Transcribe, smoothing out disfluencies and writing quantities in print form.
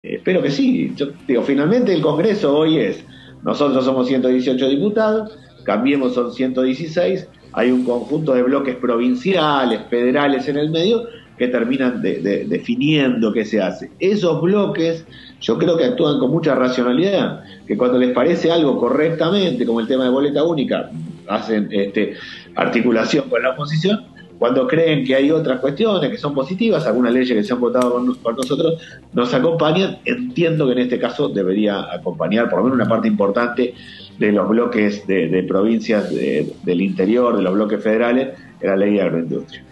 Espero que sí. Yo digo, finalmente el Congreso hoy es, nosotros somos 118 diputados, Cambiemos son 116, hay un conjunto de bloques provinciales, federales en el medio, que terminan definiendo qué se hace. Esos bloques yo creo que actúan con mucha racionalidad, que cuando les parece algo correctamente, como el tema de boleta única, hacen articulación con la oposición. Cuando creen que hay otras cuestiones que son positivas, algunas leyes que se han votado con nosotros, nos acompañan. Entiendo que en este caso debería acompañar por lo menos una parte importante de los bloques de provincias del interior, de los bloques federales, en la ley de agroindustria.